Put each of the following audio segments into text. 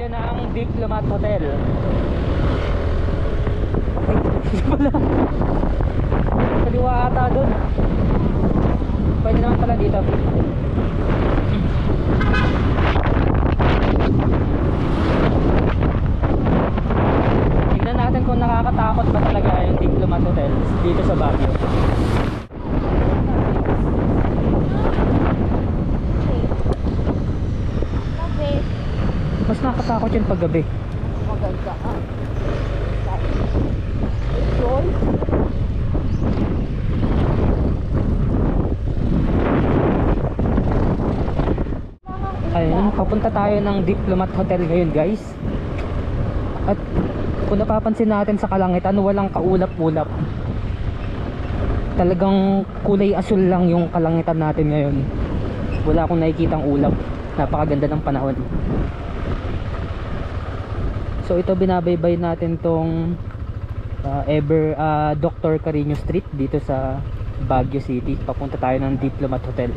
ng Diplomat Hotel. Ay, wala. Kaliwa ata dun. Pwede naman pala dito. Tignan natin kung nakakatakot ba talaga yung Diplomat Hotel dito sa Baguio. Mas nakatakot yun pag gabi. Maganda ka. Enjoy. Ayun, papunta tayo ng Diplomat Hotel ngayon, guys. At kung napapansin natin sa kalangitan, walang kaulap-ulap. Talagang kulay asul lang yung kalangitan natin ngayon. Wala akong nakikitang ulap. Napakaganda ng panahon. So ito, binabaybay natin tong Dr. Carino Street dito sa Baguio City. Papunta tayo ng Diplomat Hotel.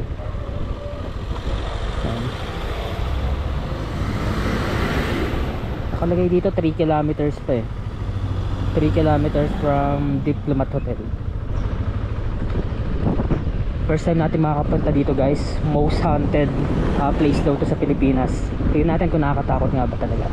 Nakalagay dito 3 kilometers pa eh. 3 kilometers from Diplomat Hotel. First time natin makakapunta dito, guys. Most haunted place daw to sa Pilipinas. Tingnan natin kung nakakatakot nga ba talaga.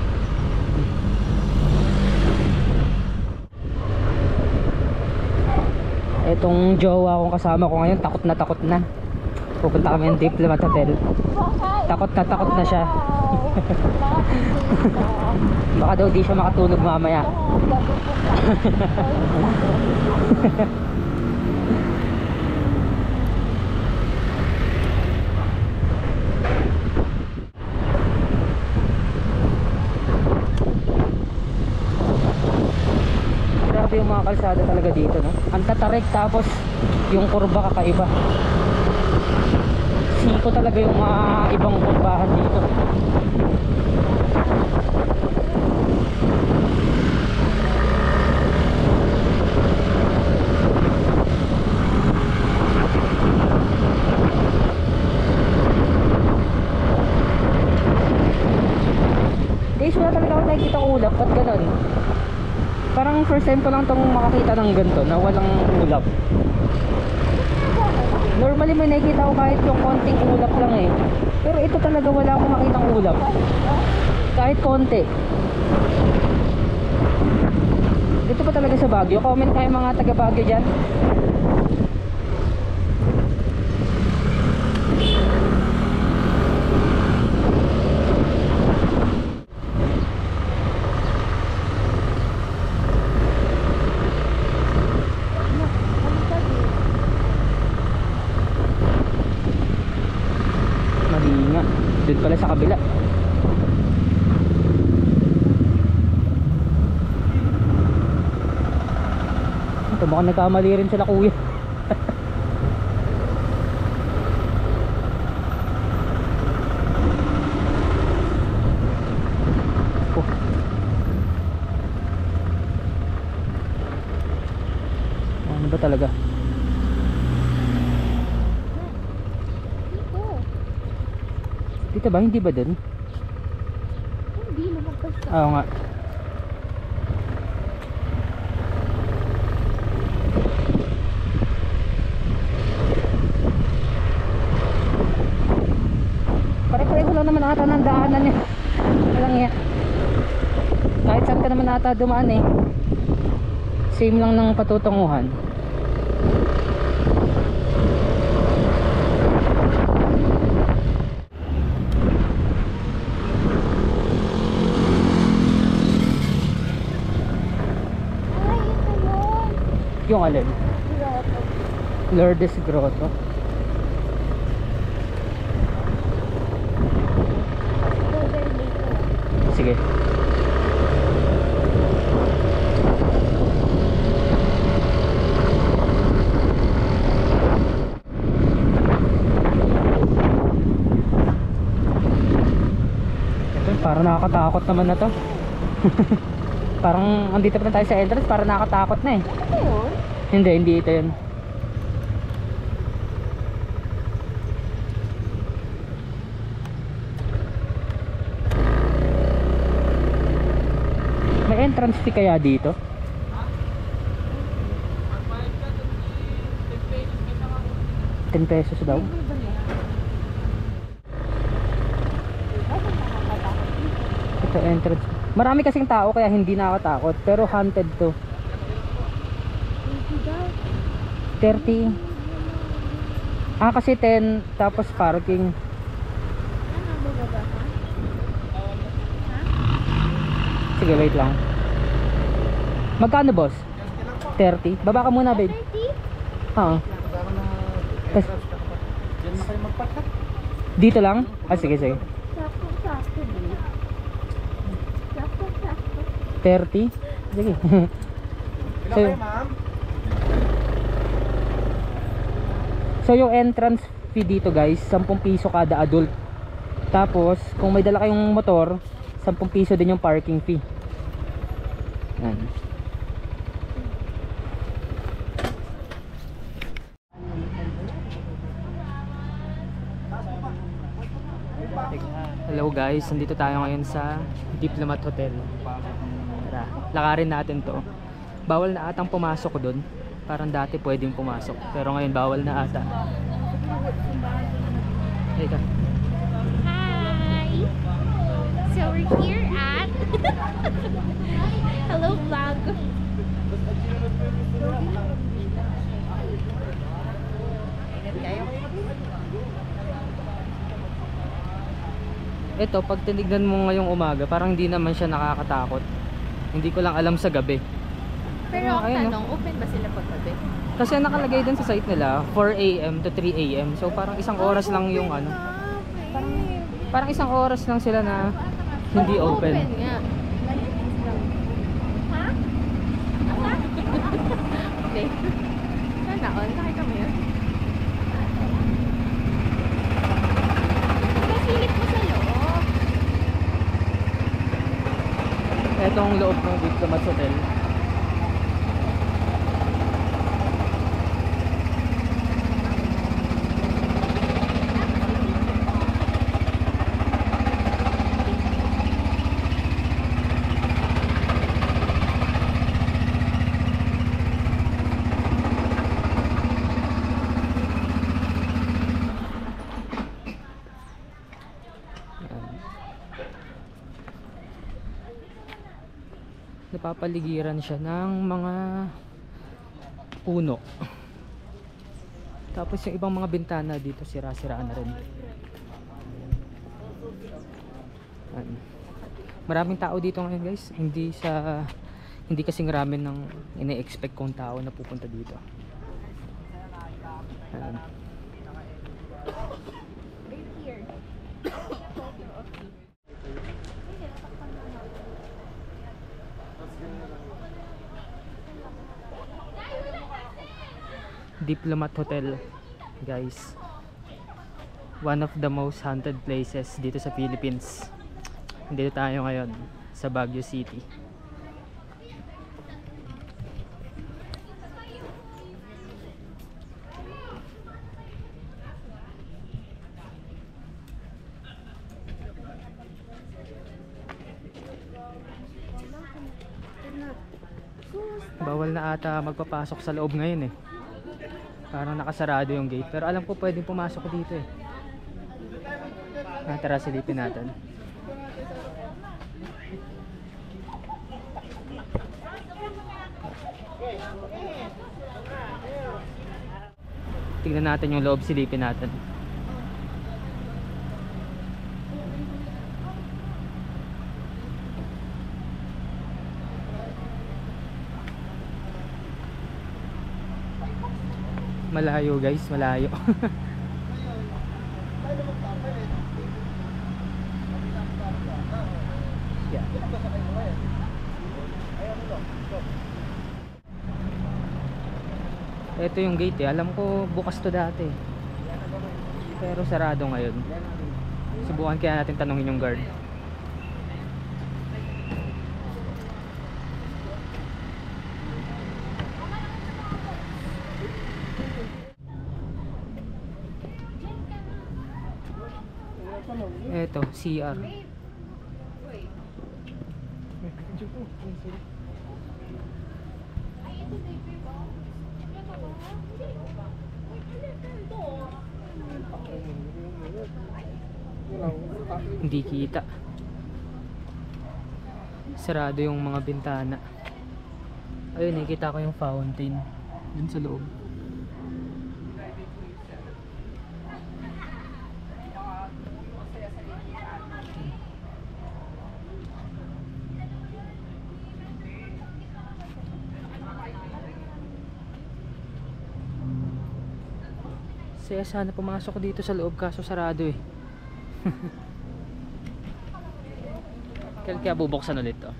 Etong jowa kong kasama ko ngayon, takot na. Pupunta kami ng Diplomat Hotel. Takot na siya. Baka daw di siya makatulog mamaya. Grabe yung mga kalsada talaga dito, no? Ang tatarik, tapos yung kurba kakaiba. Siko talaga yung mga ibang kurbahan dito. Guys, wala talaga ako nakikita ulap. Ba't ganun? Parang first time ko lang itong makakita ng ganito na walang ulap. Normally may nakikita ko kahit yung konting ulap lang eh. Pero ito talaga wala akong makitang ulap. Kahit konti. Dito pa talaga sa Baguio. Comment kayo mga taga Baguio dyan. Doon pala sa kabila. Ito, mukhang nagkamali rin sila, kuya. Oh. Ano ba talaga? Dito ba? Hindi ba dun? Hindi, lumagpas ka. Oo nga. Pare-pareho lang naman ata ng daanan niya. Walang iya. Kahit saan ka naman ata dumaan eh. Same lang ng patutunguhan. Yung alin? Lourdes Grotto. Sige. Ito, parang nakakatakot naman na to. Parang andito pa tayo sa entrance, parang nakakatakot na eh. Ano yun? Hindi ito yun. May entrance fee kaya dito? ₱10 daw. Ito entrance. Marami kasing tao kaya hindi nakakatakot. Pero haunted to. 30. Ah, kasi 10 tapos parking. Sige, wait lang. Magkano, boss? 30. Baba ka muna, babe. Oo. Kas- Dito lang? Ah, sige, sige. 30? Sige. So, so yung entrance fee dito guys, ₱10 kada adult. Tapos, kung may dala kayong motor, ₱10 din yung parking fee. Yan. Hello guys, nandito tayo ngayon sa Diplomat Hotel. Tara, lakarin natin to. Bawal na atang pumasok doon. Parang dati pwedeng pumasok, pero ngayon bawal na ata. Hey ka. Hi! So we're here at Hello Vlog. Ito, pag tinignan mo ngayong umaga, parang hindi naman siya nakakatakot. Hindi ko lang alam sa gabi. Pero ang Ayun, tanong, open ba sila paggabi? Kasi nakalagay dun sa site nila 4 AM to 3 AM. So parang isang oras lang yung ano. Parang isang oras lang sila na hindi open. Open nga. Ha? Okay. Sana all. Nakita mo yun? Nasilip mo sa loob. Etong loob ng Diplomat Hotel. Napapaligiran siya ng mga puno. Tapos yung ibang mga bintana dito sira-siraan na rin. Ayan. Maraming tao dito ngayon guys. Hindi kasing ramen ng ine-expect kong tao na pupunta dito. Ayan. Diplomat Hotel guys, one of the most haunted places dito sa Philippines. Dito tayo ngayon sa Baguio City. Bawal na ata magpapasok sa loob ngayon eh. Parang nakasarado yung gate. Pero alam ko pwedeng pumasok dito eh. Tara, silipin natin. Tignan natin yung loob, silipin natin. Malayo guys, malayo. Yeah. Ito yung gate eh. Alam ko bukas to dati. Pero sarado ngayon. Subukan kaya natin tanungin yung guard. Eto, CR. video ko. Hindi kita. Sarado yung mga bintana. Ayun, nakikita ko yung fountain dun sa loob. Saya sana pumasok ko dito sa loob kaso sarado eh. Kaya bubuksan ulit to.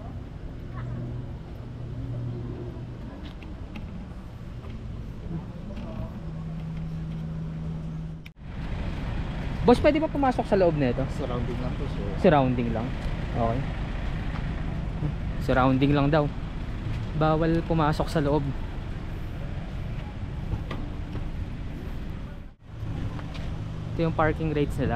Boss, pwede ba pumasok sa loob nito? Surrounding lang to, so Surrounding lang. Okay. Surrounding lang daw. Bawal pumasok sa loob. Ito yung parking rates nila.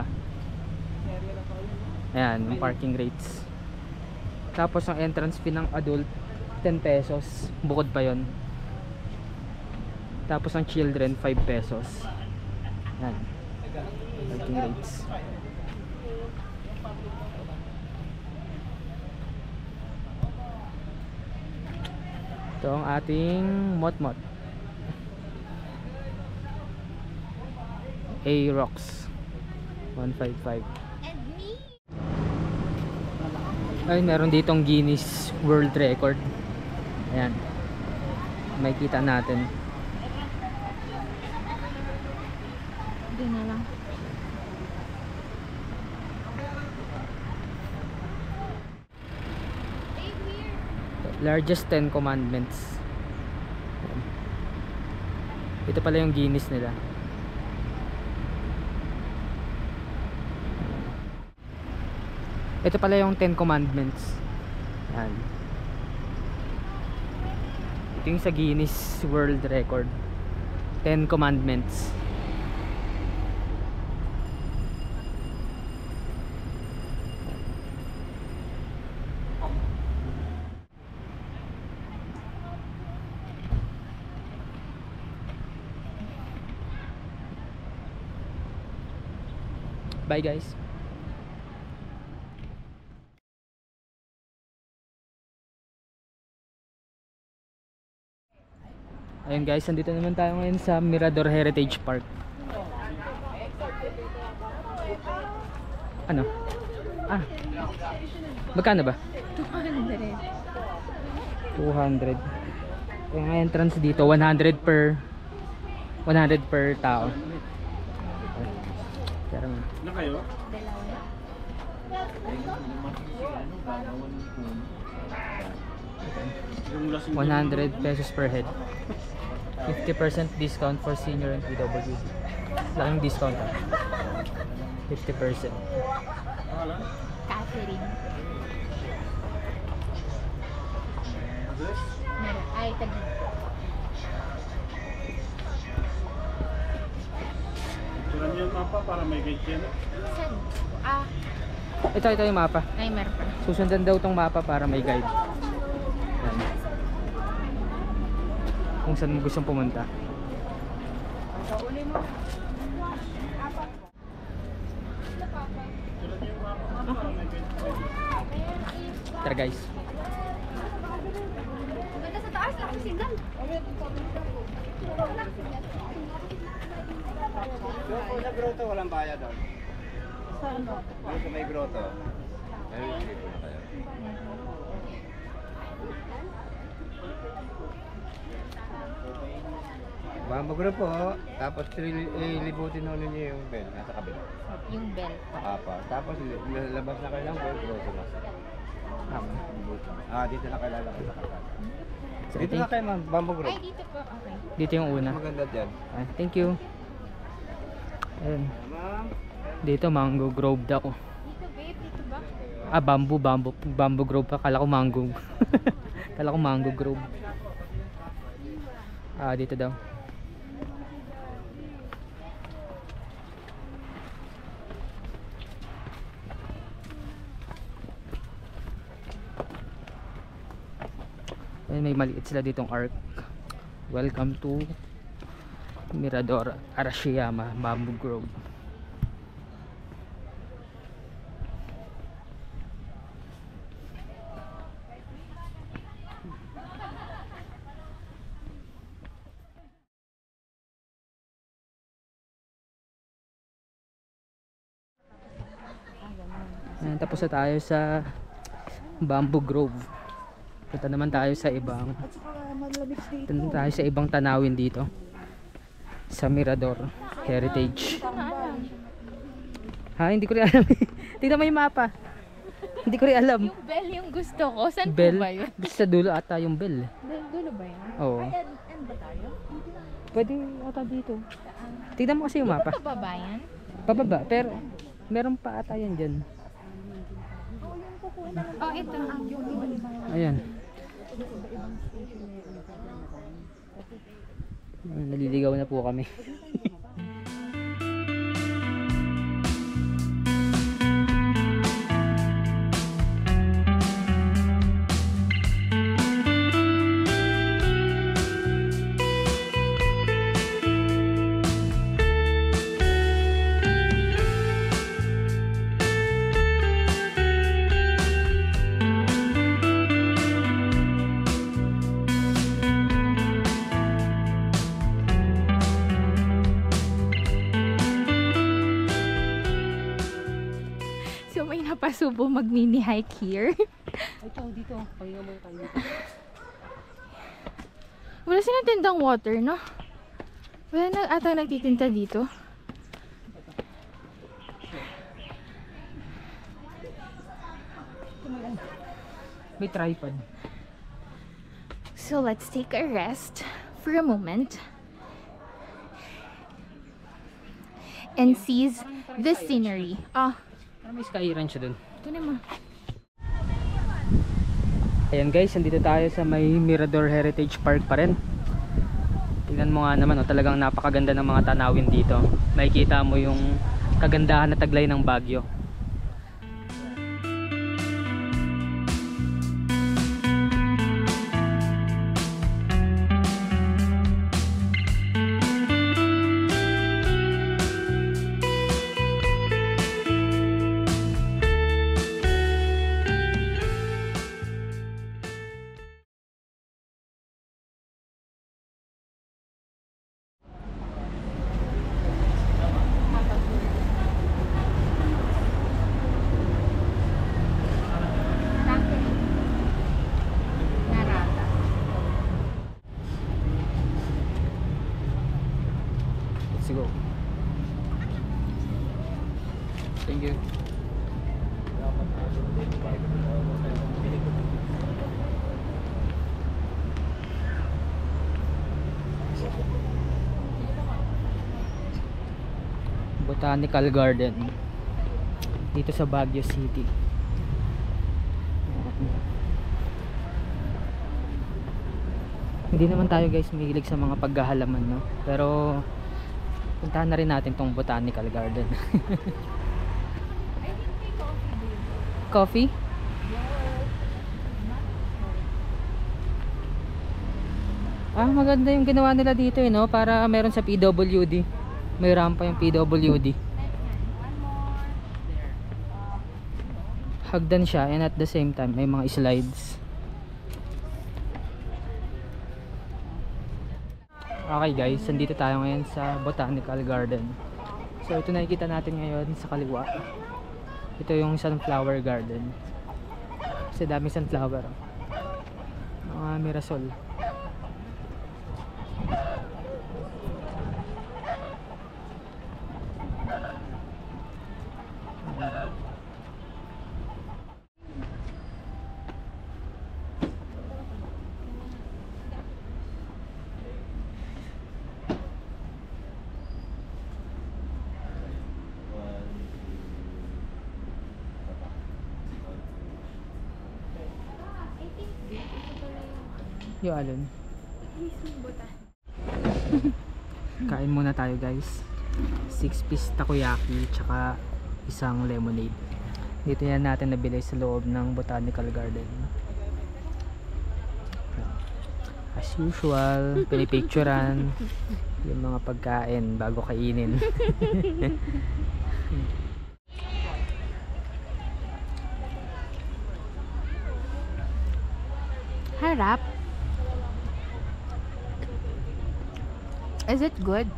Ayan, yung parking rates. Tapos ang entrance fee ng adult 10 pesos. Bukod pa yon. Tapos ang children 5 pesos. Ayan. Parking rates. Ito ang ating motmot. A-Rocks 155. Ay, meron ditong Guinness World Record. Ayan. May kita natin. Hindi na lang. Largest 10 commandments. Ayan. Ito pala yung Guinness nila. Ito pala yung 10 commandments. Yan. Ito yung sa Guinness World Record. 10 commandments. Bye guys. Ayun guys, nandito naman tayo ngayon sa Mirador Heritage Park. Ano? Ah. Magkano ba? 200. 200. Yung entrance dito 100 per tao. Pero na kayo? 100 pesos per head. 50% discount for senior and PWD. Laking discount ah. 50%. Catherine. Ay, tagi. Turan niyo yung mapa para may guide yan. Saan? Ah, Ito yung mapa. ay meron pa. Susundan daw tong mapa para may guide. Yan. Kung saan mo gustong pumunta. Tara guys. Ganda sa taas, nakasigal. Doon sa grotto, walang bayad doon. Saan ba? Doon sa may grotto. Ayun, dito na kayo. Mamagro po, tapos libutin na ulit niyo yung bell, nasa kabila. Yung bell. Apa. Tapos labas na kayo lang po, grotto na. Dito na kayo lalakad sa kalsada. Dito na kayo ma'am, Bamboo Grove. Ay, dito po. Okay. Dito yung una. Maganda dyan. Ah, thank you. Ayun. Ma'am. Dito mango grove daw. Dito babe, dito ba? Ah, bamboo grove pa. Kala ko mango. Kala ko mango grove. Ah, dito daw. Ayan, may maliit sila ditong arc. Welcome to Mirador Arashiyama Bamboo Grove. Ayan, tapos na tayo sa Bamboo Grove. Punta naman tayo sa ibang tanawin dito sa Mirador Heritage. Ha, hindi ko rin alam. Tingnan mo yung mapa. Hindi ko rin alam. Yung bell yung gusto ko. Saan Bell? po ba yun? Sa dulo ata yung bell. Dulo ba yun? Oo. End ba tayo? Pwede ata dito. Tingnan mo kasi yung mapa. Pababa yan? Pababa, pero meron pa ata yan dyan. Oh, ito. Ayan. Naliligaw na po kami. So may napasubo mag-mini hike here. Ay, ito dito. Pahinga mo tayo dito. Wala silang tindang water, no? Wala na ata nagtitinta dito. May tripod. So let's take a rest for a moment and seize the scenery. Ah, May sky ranch dun. ito naman. Ayan guys, nandito tayo sa may Mirador Heritage Park pa rin. Tingnan mo nga naman, talagang napakaganda ng mga tanawin dito. Makikita mo yung kagandahan na taglay ng Baguio. Let's go. Thank you. Botanical Garden dito sa Baguio City. Hindi naman tayo guys mahilig sa mga paghahalaman, no? Pero puntahan na rin natin tong Botanical Garden. Coffee? Ah, maganda yung ginawa nila dito, no? Para meron sa PWD. May rampa yung PWD. Hagdan siya and at the same time may mga slides. Okay guys, nandito tayo ngayon sa Botanical Garden. So ito nakikita natin ngayon sa kaliwa. Ito yung sunflower garden. Kasi dami sunflower. Mga mirasol. Yung alin? Kain muna tayo guys. 6-piece takoyaki tsaka isang lemonade. Dito yan natin nabili sa loob ng Botanical Garden. As usual, pinipicturan yung mga pagkain bago kainin. Harap. Is it good?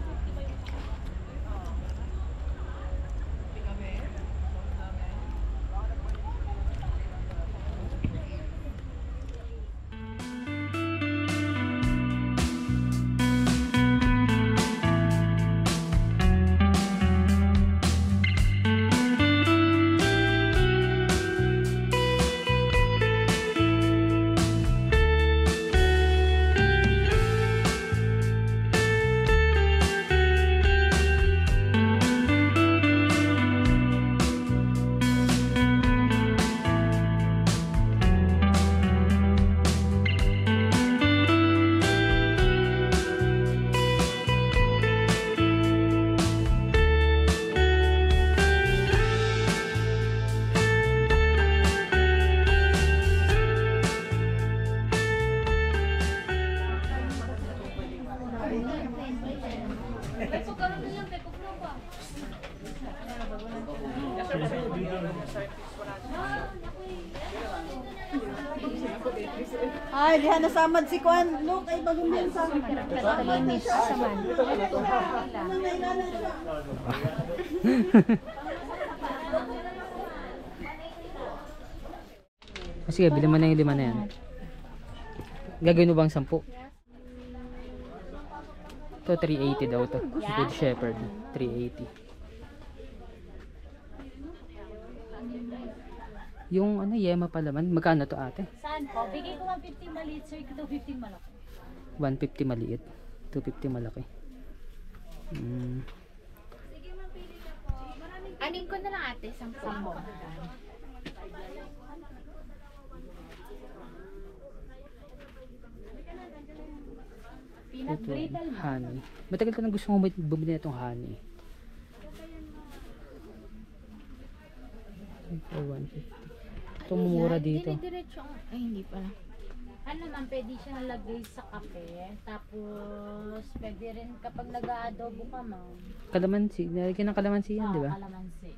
Ay, diha nasamad si Kwan. Look, ay bagong din sa Sige, bilhin mo na yung 5 na yan. Gagawin mo bang 10? Ito 380 daw to. Good Shepherd 380. Yung ano, yema pala man. Magkano to ate? Saan po? Bigay ko 150 maliit, sir. 250 malaki. 150 maliit. 250 malaki. Anin ko na lang ate, 10 mo. Peanut Ito, brittle. honey. Matagal ko nang gusto mo bumili na itong honey. For 150. Ito mumura dito. Dire-diretso ang... Ay, hindi pala. Ano man, pwede siya nalagay sa kape. Tapos, pwede rin kapag nag-aadobo ka, ma'am. Kalamansi. Nalagyan ng kalamansi yan, di ba? Kalamansi.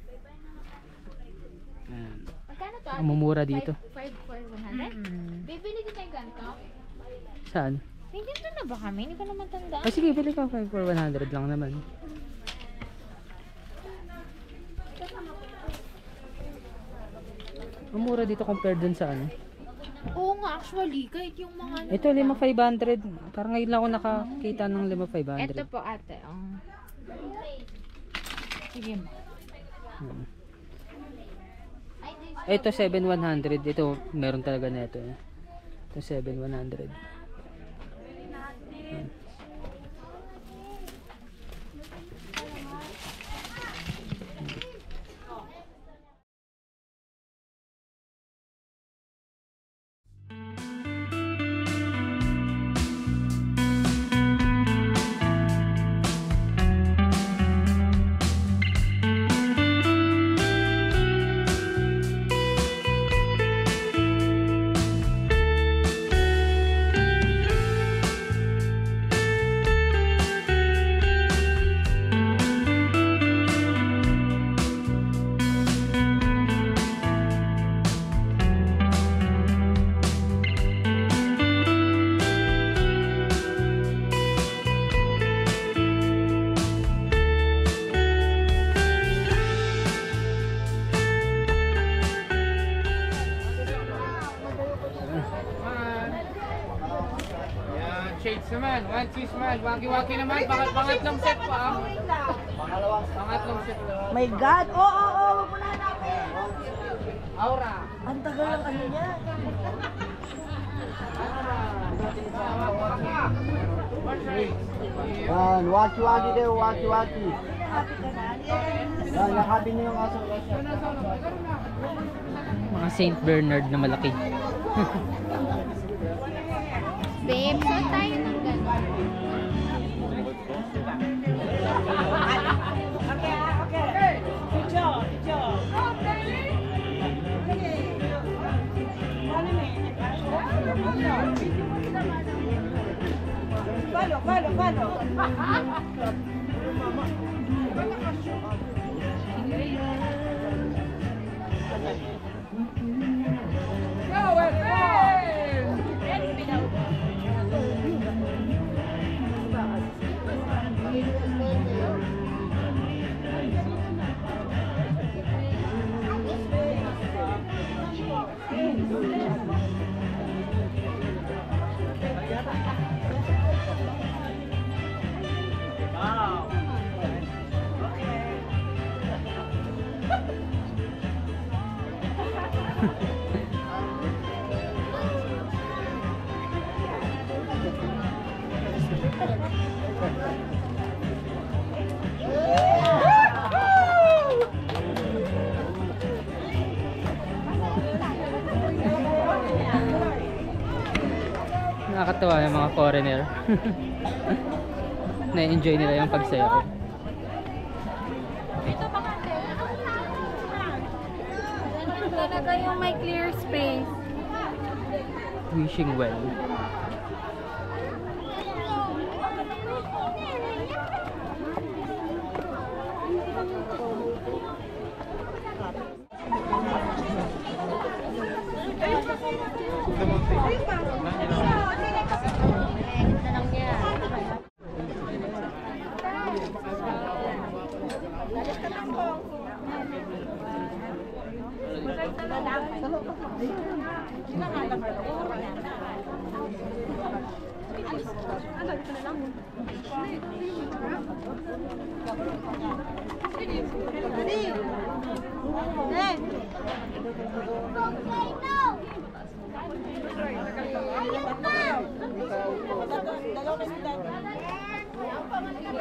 Ayan. Magkano to? Ang mumura dito. 5 for 100? Bibili din tayo ganito? Saan? May ganito na ba kami? Hindi ko naman tanda. Ah, sige, bili ka. 5 for 100 lang naman. Mumura dito compared dun sa ano. Oo nga, actually, kahit yung mga... Ito, 5,500. Parang ngayon lang ako nakakita ng 5,500. Ito po ate. Sige mo. Ito 7,100. Ito, meron talaga na ito. Ito 7,100. Shades naman, 1 cheese man, waki-waki naman, pangatlong set pa. Pangatlong set. My God! Wag mo na hanapin! Aura. Ang tagal ng ano niya. Yan, waki-waki daw, waki-waki. Yan, yakapin niyo yung aso. Mga Saint Bernard na malaki. Babe, so tayo ng gano'n. Okay. Nakakatawa yung mga foreigner. Na-enjoy nila yung pagsayaw. Talaga yung may clear space. Wishing well.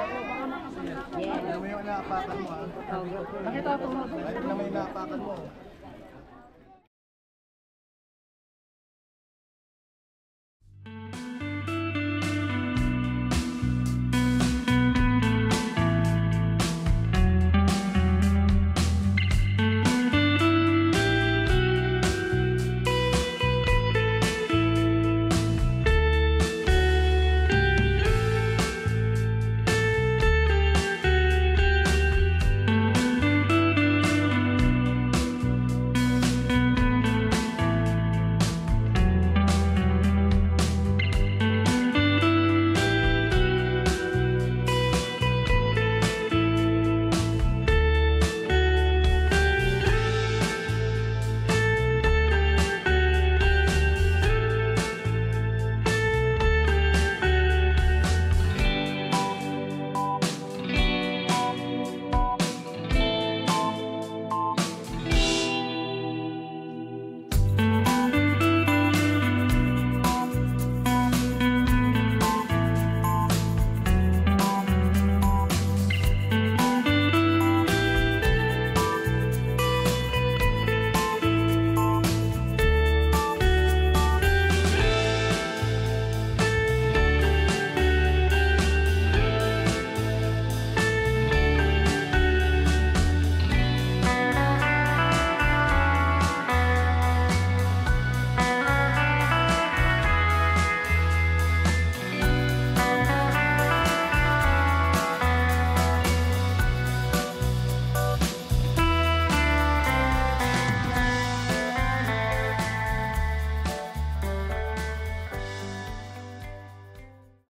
Nakita ko mo. Nakita mo yung naapakan mo.